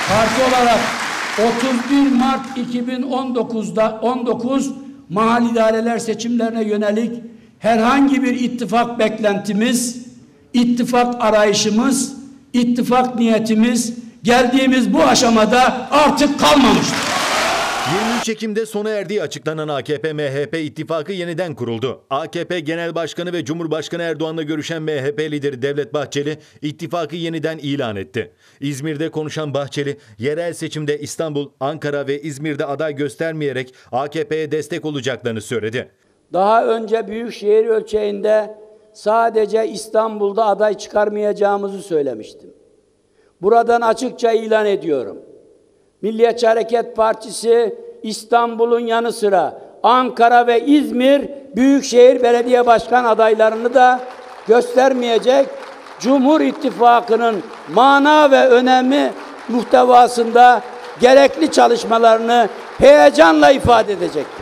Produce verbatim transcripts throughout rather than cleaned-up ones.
Parti olarak otuz bir Mart iki bin on dokuz'da on dokuz mahalli idareler seçimlerine yönelik herhangi bir ittifak beklentimiz, ittifak arayışımız, ittifak niyetimiz geldiğimiz bu aşamada artık kalmamıştır. yirmi üç Ekim'de sona erdiği açıklanan A K P M H P ittifakı yeniden kuruldu. A K P Genel Başkanı ve Cumhurbaşkanı Erdoğan'la görüşen M H P lideri Devlet Bahçeli ittifakı yeniden ilan etti. İzmir'de konuşan Bahçeli, yerel seçimde İstanbul, Ankara ve İzmir'de aday göstermeyerek A K P'ye destek olacaklarını söyledi. Daha önce büyükşehir ölçeğinde sadece İstanbul'da aday çıkarmayacağımızı söylemiştim. Buradan açıkça ilan ediyorum. Milliyetçi Hareket Partisi İstanbul'un yanı sıra Ankara ve İzmir Büyükşehir Belediye Başkan adaylarını da göstermeyecek, Cumhur İttifakı'nın mana ve önemi muhtevasında gerekli çalışmalarını heyecanla ifade edecektir.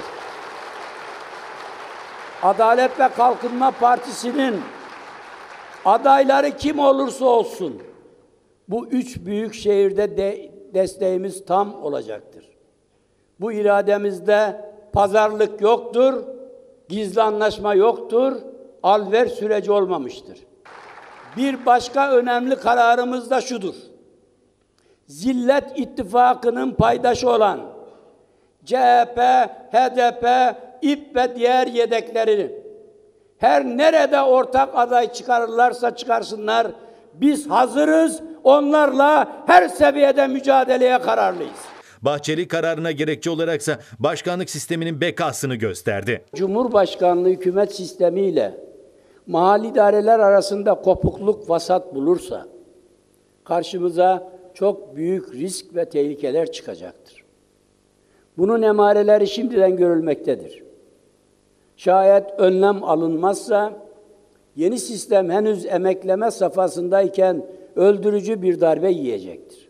Adalet ve Kalkınma Partisi'nin adayları kim olursa olsun bu üç büyük şehirde de desteğimiz tam olacaktır. Bu irademizde pazarlık yoktur, gizli anlaşma yoktur, al-ver süreci olmamıştır. Bir başka önemli kararımız da şudur: Zillet İttifakı'nın paydaşı olan C H P, H D P, İP ve diğer yedeklerini her nerede ortak aday çıkarırlarsa çıkarsınlar, biz hazırız, onlarla her seviyede mücadeleye kararlıyız. Bahçeli kararına gerekçe olaraksa başkanlık sisteminin bekasını gösterdi. Cumhurbaşkanlığı hükümet sistemiyle mahalli idareler arasında kopukluk vasat bulursa karşımıza çok büyük risk ve tehlikeler çıkacaktır. Bunun emareleri şimdiden görülmektedir. Şayet önlem alınmazsa yeni sistem henüz emekleme safhasındayken öldürücü bir darbe yiyecektir.